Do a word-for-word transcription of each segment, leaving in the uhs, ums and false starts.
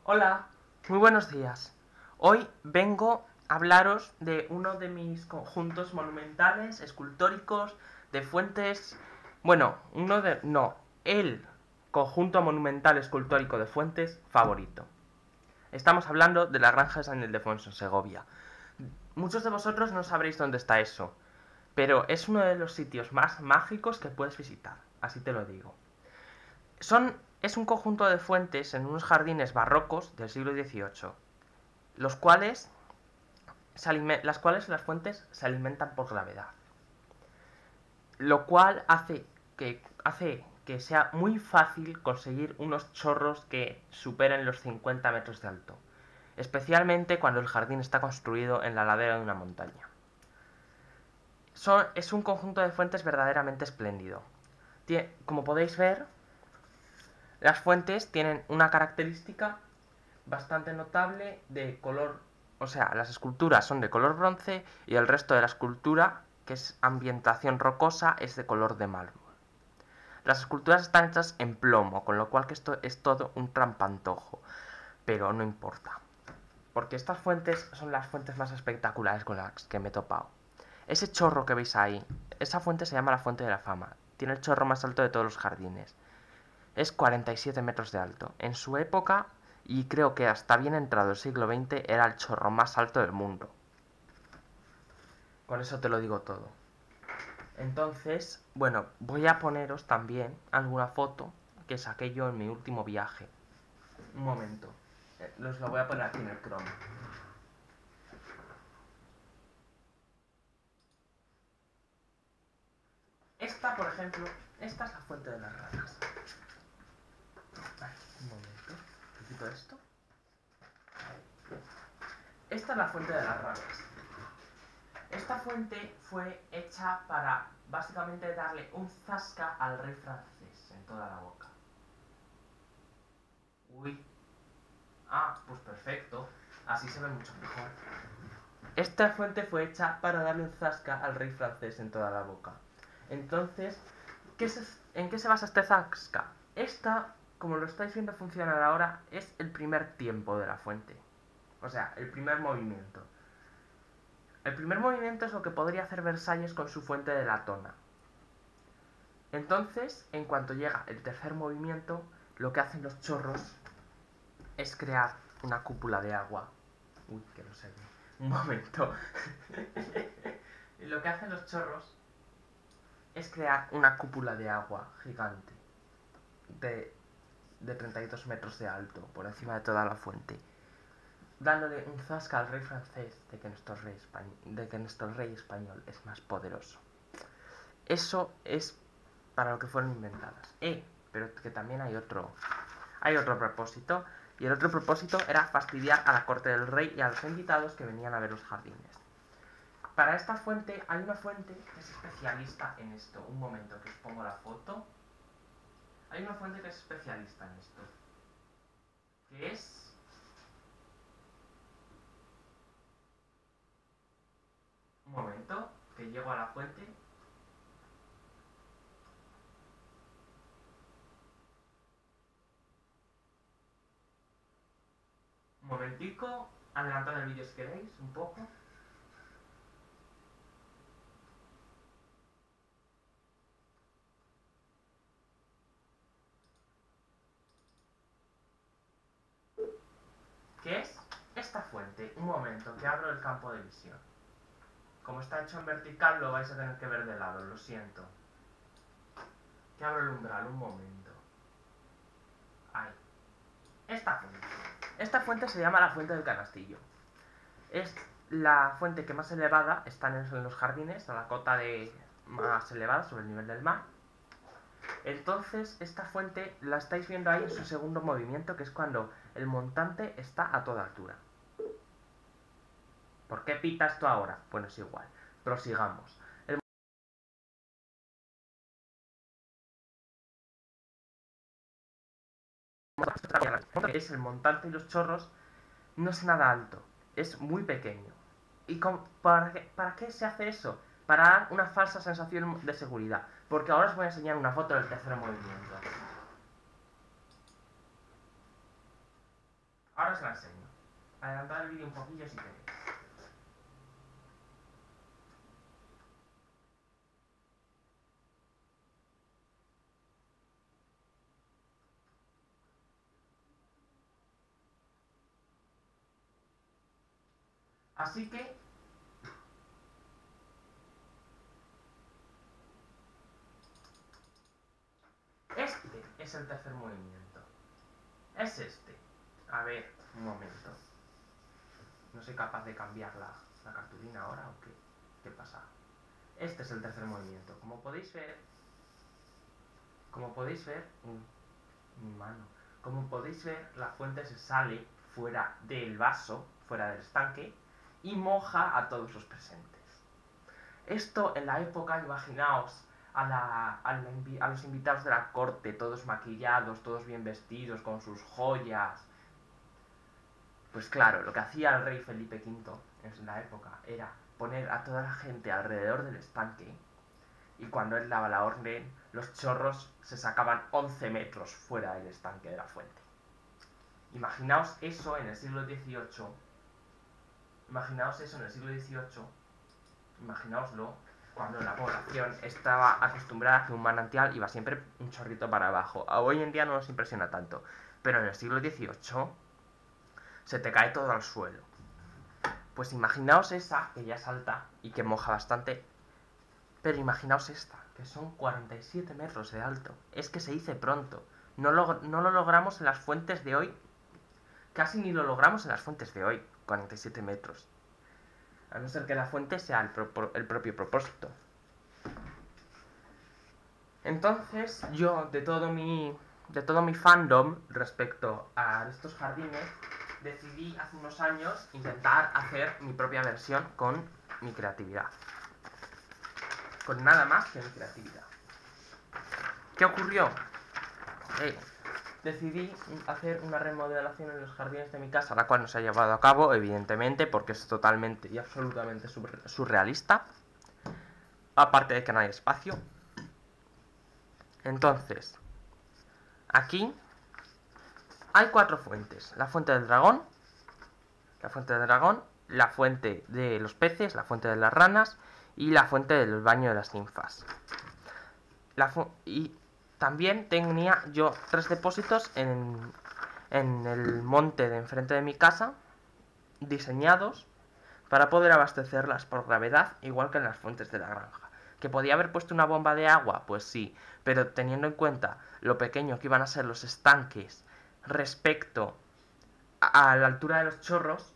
Hola, muy buenos días. Hoy vengo a hablaros de uno de mis conjuntos monumentales, escultóricos, de fuentes... Bueno, uno de... no, el conjunto monumental escultórico de fuentes favorito. Estamos hablando de la Granja de San Ildefonso, en Segovia. Muchos de vosotros no sabréis dónde está eso, pero es uno de los sitios más mágicos que puedes visitar, así te lo digo. Son, es un conjunto de fuentes en unos jardines barrocos del siglo dieciocho, los cuales, se las cuales las fuentes se alimentan por gravedad, lo cual hace que, hace que sea muy fácil conseguir unos chorros que superen los cincuenta metros de alto, especialmente cuando el jardín está construido en la ladera de una montaña. Son, es un conjunto de fuentes verdaderamente espléndido. Tien, como podéis ver, las fuentes tienen una característica bastante notable de color, o sea, las esculturas son de color bronce y el resto de la escultura, que es ambientación rocosa, es de color de mármol. Las esculturas están hechas en plomo, con lo cual que esto es todo un trampantojo, pero no importa, porque estas fuentes son las fuentes más espectaculares con las que me he topado. Ese chorro que veis ahí, esa fuente se llama la Fuente de la Fama, tiene el chorro más alto de todos los jardines. Es cuarenta y siete metros de alto. En su época, y creo que hasta bien entrado el siglo veinte, era el chorro más alto del mundo. Con eso te lo digo todo. Entonces, bueno, voy a poneros también alguna foto que saqué yo en mi último viaje. Un momento. Eh, Los lo voy a poner aquí en el Chrome. Esta, por ejemplo, esta es la Fuente de las Ranas. Ay, un momento. ¿Te quito esto? Esta es la Fuente de las Ranas. Esta fuente fue hecha para básicamente darle un zasca al rey francés en toda la boca. Uy. Ah, pues perfecto. Así se ve mucho mejor. Esta fuente fue hecha para darle un zasca al rey francés en toda la boca. Entonces, ¿qué se, ¿en qué se basa este zasca? Esta, como lo estáis viendo funcionar ahora, es el primer tiempo de la fuente. O sea, el primer movimiento. El primer movimiento es lo que podría hacer Versalles con su fuente de latona. Entonces, en cuanto llega el tercer movimiento, lo que hacen los chorros es crear una cúpula de agua. Uy, que no se ve. Un momento. Lo que hacen los chorros es crear una cúpula de agua gigante de, de treinta y dos metros de alto, por encima de toda la fuente, dándole un zasca al rey francés de que nuestro rey, de que nuestro rey español es más poderoso. Eso es para lo que fueron inventadas. Eh, pero que también hay otro, hay otro propósito, y el otro propósito era fastidiar a la corte del rey y a los invitados que venían a ver los jardines. Para esta fuente hay una fuente que es especialista en esto. Un momento que os pongo la foto. Hay una fuente que es especialista en esto, que es... Un momento, que llego a la fuente. Un momentico, adelantad el vídeo si queréis, un poco. ¿Qué es esta fuente? Un momento, que abro el campo de visión. Como está hecho en vertical, lo vais a tener que ver de lado, lo siento. Que abro el umbral, un momento. Ahí. Esta fuente. Esta fuente se llama la Fuente del Canastillo. Es la fuente que más elevada está en los jardines, a la cota de más elevada sobre el nivel del mar. Entonces, esta fuente la estáis viendo ahí en su segundo movimiento, que es cuando el montante está a toda altura. ¿Por qué pita esto ahora? Bueno, es igual. Prosigamos. El es el montante y los chorros, no es nada alto, es muy pequeño. ¿Y con, para, qué, para qué se hace eso? Para dar una falsa sensación de seguridad. Porque ahora os voy a enseñar una foto del tercer movimiento. Ahora ahora os la enseño. Adelantad el vídeo un poquillo si queréis. Así que este es el tercer movimiento. Es este. A ver, un momento. No soy capaz de cambiar la, la cartulina ahora o qué. ¿Qué pasa? Este es el tercer movimiento. Como podéis ver, como podéis ver, mm, mi mano. Como podéis ver, la fuente se sale fuera del vaso, fuera del estanque, y moja a todos los presentes. Esto en la época, imaginaos, a, la, a, la, a los invitados de la corte, todos maquillados, todos bien vestidos, con sus joyas. Pues claro, lo que hacía el rey Felipe quinto en la época era poner a toda la gente alrededor del estanque, y cuando él daba la orden, los chorros se sacaban once metros fuera del estanque de la fuente. Imaginaos eso en el siglo dieciocho. Imaginaos eso en el siglo dieciocho. Imaginaoslo cuando la población estaba acostumbrada a que un manantial iba siempre un chorrito para abajo. Hoy en día no nos impresiona tanto, pero en el siglo dieciocho se te cae todo al suelo. Pues imaginaos esa, que ya es alta y que moja bastante, pero imaginaos esta, que son cuarenta y siete metros de alto. Es que se dice pronto. No lo, no lo logramos en las fuentes de hoy. Casi ni lo logramos en las fuentes de hoy, cuarenta y siete metros. A no ser que la fuente sea el, pro, el propio propósito. Entonces, yo, de todo mi, de todo mi fandom respecto a estos jardines, decidí hace unos años intentar hacer mi propia versión con mi creatividad. Con nada más que mi creatividad. ¿Qué ocurrió? Eh, decidí hacer una remodelación en los jardines de mi casa, la cual no se ha llevado a cabo, evidentemente, porque es totalmente y absolutamente surrealista. Aparte de que no hay espacio. Entonces, aquí hay cuatro fuentes. La fuente del dragón, la fuente del dragón, la fuente de los peces, la fuente de las ranas y la fuente del baño de las ninfas. La y también tenía yo tres depósitos en, en el monte de enfrente de mi casa, diseñados para poder abastecerlas por gravedad, igual que en las fuentes de la granja. ¿Que podía haber puesto una bomba de agua? Pues sí, pero teniendo en cuenta lo pequeño que iban a ser los estanques respecto a, a la altura de los chorros,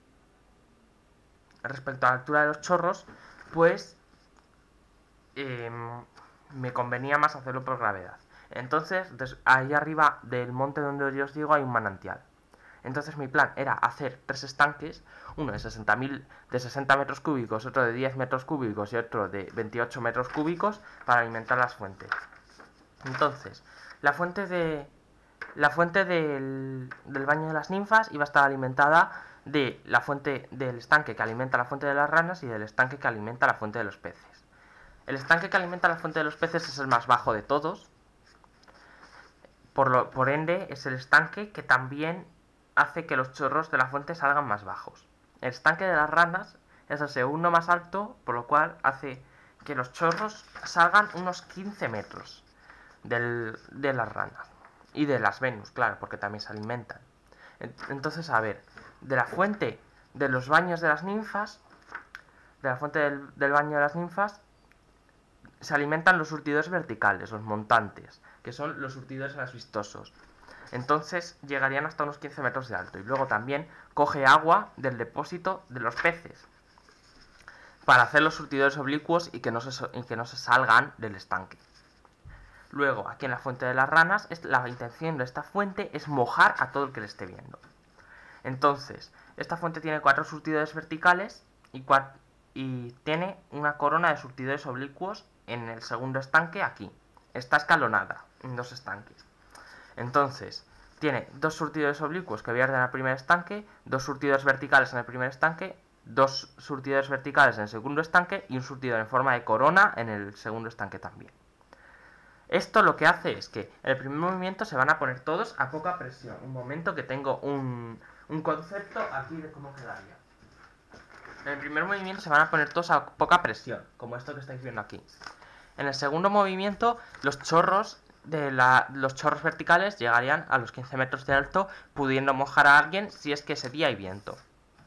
respecto a la altura de los chorros, pues eh, me convenía más hacerlo por gravedad. Entonces, ahí arriba del monte donde yo os digo hay un manantial. Entonces mi plan era hacer tres estanques, uno de sesenta metros cúbicos, otro de diez metros cúbicos y otro de veintiocho metros cúbicos para alimentar las fuentes. Entonces, la fuente de la fuente del, del baño de las ninfas iba a estar alimentada de la fuente del estanque que alimenta la fuente de las ranas y del estanque que alimenta la fuente de los peces. El estanque que alimenta la fuente de los peces es el más bajo de todos. Por, lo, por ende, es el estanque que también hace que los chorros de la fuente salgan más bajos. El estanque de las ranas es el segundo más alto, por lo cual hace que los chorros salgan unos quince metros del, de las ranas. Y de las Venus, claro, porque también se alimentan. Entonces, a ver, de la fuente de los baños de las ninfas, de la fuente del, del baño de las ninfas, se alimentan los surtidores verticales, los montantes, que son los surtidores más vistosos. Entonces llegarían hasta unos quince metros de alto. Y luego también coge agua del depósito de los peces para hacer los surtidores oblicuos y que no se, y que no se salgan del estanque. Luego, aquí en la fuente de las ranas, la intención de esta fuente es mojar a todo el que le esté viendo. Entonces, esta fuente tiene cuatro surtidores verticales y, y tiene una corona de surtidores oblicuos en el segundo estanque aquí. Está escalonada en dos estanques. Entonces, tiene dos surtidores oblicuos que vierten al primer estanque, dos surtidores verticales en el primer estanque, dos surtidores verticales en el segundo estanque y un surtidor en forma de corona en el segundo estanque también. Esto lo que hace es que en el primer movimiento se van a poner todos a poca presión. Un momento que tengo un, un concepto aquí de cómo quedaría. En el primer movimiento se van a poner todos a poca presión, como esto que estáis viendo aquí. En el segundo movimiento, los chorros de la, los chorros verticales llegarían a los quince metros de alto, pudiendo mojar a alguien si es que ese día hay viento.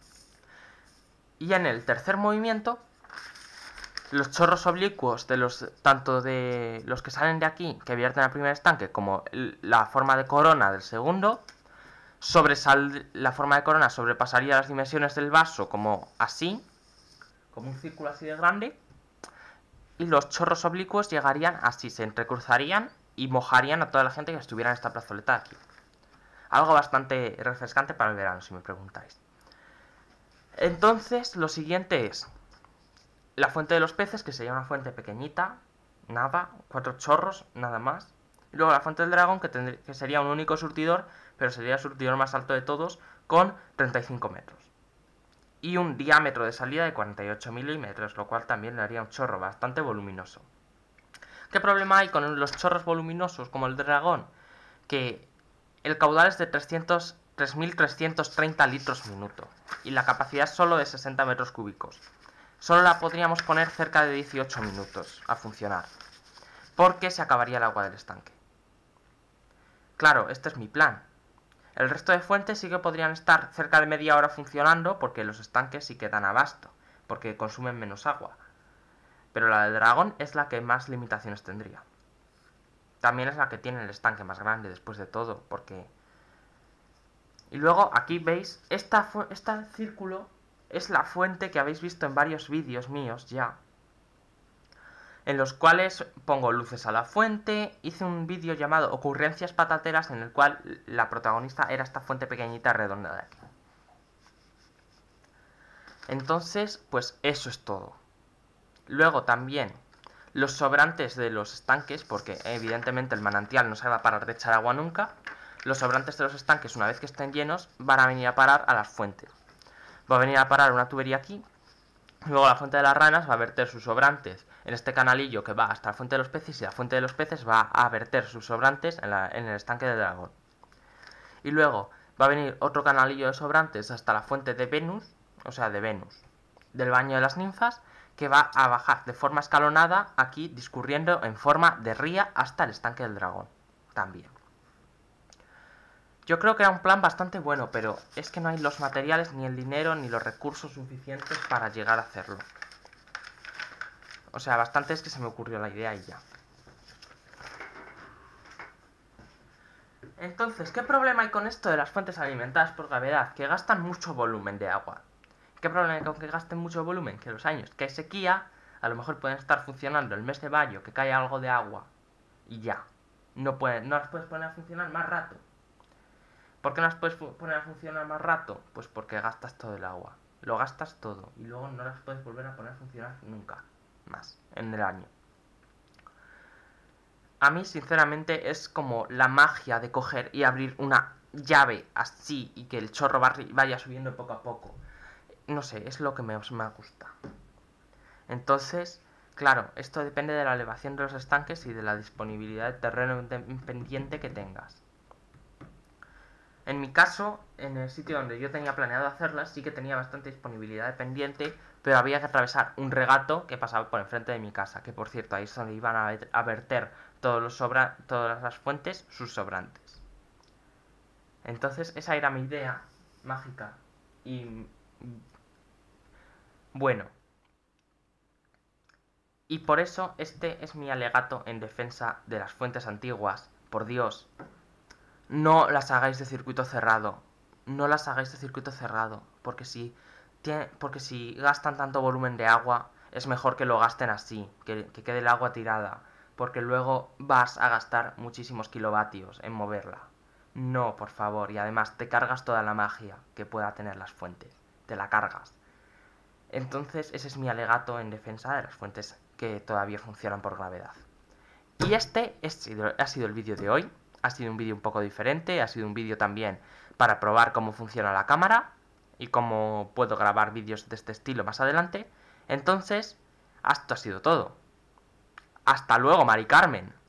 Y en el tercer movimiento, los chorros oblicuos, de los tanto de los que salen de aquí, que vierten al primer estanque, como la forma de corona del segundo, sobresal, la forma de corona sobrepasaría las dimensiones del vaso como así, como un círculo así de grande, y los chorros oblicuos llegarían así, se entrecruzarían y mojarían a toda la gente que estuviera en esta plazoleta de aquí. Algo bastante refrescante para el verano, si me preguntáis. Entonces, lo siguiente es la fuente de los peces, que sería una fuente pequeñita, nada, cuatro chorros, nada más. Y luego la fuente del dragón, que, tendría, que sería un único surtidor, pero sería el surtidor más alto de todos, con treinta y cinco metros. Y un diámetro de salida de cuarenta y ocho milímetros, lo cual también le haría un chorro bastante voluminoso. ¿Qué problema hay con los chorros voluminosos como el dragón? Que el caudal es de tres mil trescientos treinta litros minuto y la capacidad es solo de sesenta metros cúbicos. Solo la podríamos poner cerca de dieciocho minutos a funcionar, porque se acabaría el agua del estanque. Claro, este es mi plan. El resto de fuentes sí que podrían estar cerca de media hora funcionando, porque los estanques sí que dan abasto, porque consumen menos agua. Pero la del dragón es la que más limitaciones tendría. También es la que tiene el estanque más grande, después de todo, porque... Y luego, aquí veis, esta, este círculo es la fuente que habéis visto en varios vídeos míos ya, en los cuales pongo luces a la fuente. Hice un vídeo llamado Ocurrencias Patateras, en el cual la protagonista era esta fuente pequeñita redonda de aquí. Entonces, pues eso es todo. Luego también los sobrantes de los estanques, porque evidentemente el manantial no se va a parar de echar agua nunca. Los sobrantes de los estanques, una vez que estén llenos, van a venir a parar a las fuentes. Va a venir a parar una tubería aquí. Luego la fuente de las ranas va a verter sus sobrantes en este canalillo que va hasta la fuente de los peces, y la fuente de los peces va a verter sus sobrantes en, la, en el estanque del dragón. Y luego va a venir otro canalillo de sobrantes hasta la fuente de Venus, o sea de Venus, del baño de las ninfas, que va a bajar de forma escalonada aquí, discurriendo en forma de ría hasta el estanque del dragón también. Yo creo que era un plan bastante bueno, pero es que no hay los materiales, ni el dinero, ni los recursos suficientes para llegar a hacerlo. O sea, bastante es que se me ocurrió la idea y ya. Entonces, ¿qué problema hay con esto de las fuentes alimentadas por gravedad? Que gastan mucho volumen de agua. ¿Qué problema hay con que gasten mucho volumen? Que los años que hay sequía, a lo mejor pueden estar funcionando el mes de mayo, que cae algo de agua, y ya. No, pueden, no las puedes poner a funcionar más rato. ¿Por qué no las puedes poner a funcionar más rato? Pues porque gastas todo el agua. Lo gastas todo y luego no las puedes volver a poner a funcionar nunca más en el año. A mí, sinceramente, es como la magia de coger y abrir una llave así y que el chorro vaya subiendo poco a poco. No sé, es lo que me, me gusta. Entonces, claro, esto depende de la elevación de los estanques y de la disponibilidad de terreno pendiente que tengas. En mi caso, en el sitio donde yo tenía planeado hacerlas, sí que tenía bastante disponibilidad de pendiente, pero había que atravesar un regato que pasaba por enfrente de mi casa, que por cierto, ahí es donde iban a, a verter todos los sobra todas las fuentes, sus sobrantes. Entonces, esa era mi idea mágica. Y bueno. Y por eso este es mi alegato en defensa de las fuentes antiguas. Por Dios, no las hagáis de circuito cerrado. No las hagáis de circuito cerrado. Porque si, tiene, porque si gastan tanto volumen de agua, es mejor que lo gasten así. Que, que quede el agua tirada. Porque luego vas a gastar muchísimos kilovatios en moverla. No, por favor. Y además te cargas toda la magia que pueda tener las fuentes. Te la cargas. Entonces ese es mi alegato en defensa de las fuentes que todavía funcionan por gravedad. Y este es, ha sido el vídeo de hoy. Ha sido un vídeo un poco diferente, ha sido un vídeo también para probar cómo funciona la cámara y cómo puedo grabar vídeos de este estilo más adelante. Entonces, esto ha sido todo. Hasta luego, Mari Carmen.